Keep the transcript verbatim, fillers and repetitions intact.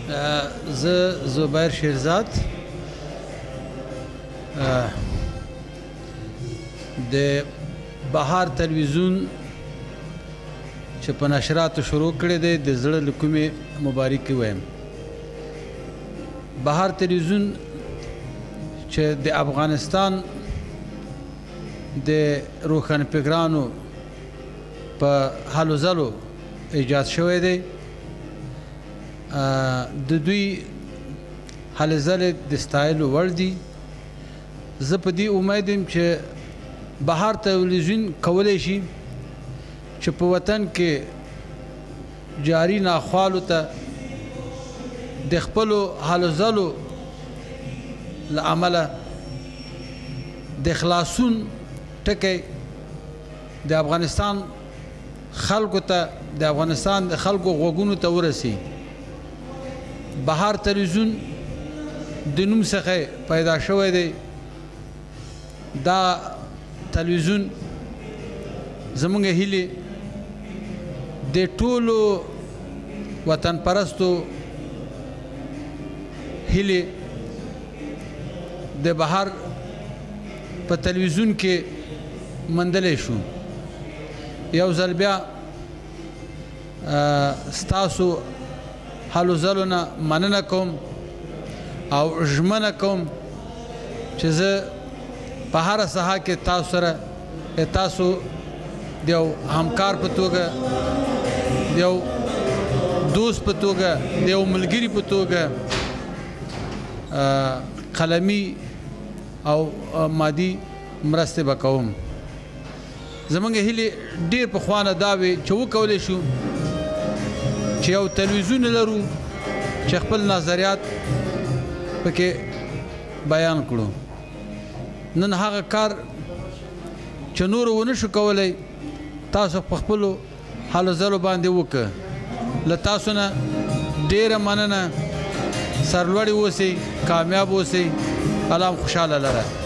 زه زبیر شیرزاد د بهار تلویزیون چې په نشراتو شروع کړی دی د زړه له کومې مبارکي وایم. بهار تلویزیون چې د افغانستان د روښانفکرانو په هلو ځلو ایجاد شوی دی، د دوی هلې ځلې د ستایلو وړ دي. زه په دې امید یم چې بهار تلویزیون کولی شي چې په وطن کې جاري ناخوالو ته د خپلو هلو ځلو له امله د خلاصون ټکی د افغانستان خلکو ته د افغانستان د خلکو غوږونو ته ورسي. بهار تلویزیون د نوم څخه پیدا شوی دی. دا تلویزیون زموږ هیلې د ټولو وطن پرستو هیلې د بهار په تلویزیون کې موندلی شو. یو ځل بیا ستاسو هلو ځلو نه مننه کوم او ژمنه کوم چې زه په هره ساحه کې تاسو سره تاسو د یو همکار په توګه، د یو دوست په توګه، د یو ملګري په توګه قلمي او مادي مرستې به کوم. زموږ هیلې ډېر پخوانه دا وې چې وکولی شو چې یو تلویزیون لرو چې خپل نظریات پکې بیان کړو. نن هغه کار چې نور ونه شو کولی، تاسو په خپلو هلو ځلو باندې وکړه. له تاسو نه ډېره مننه. سرلوړي اوسئ، کامیاب اوسئ. الله خوشحاله لره.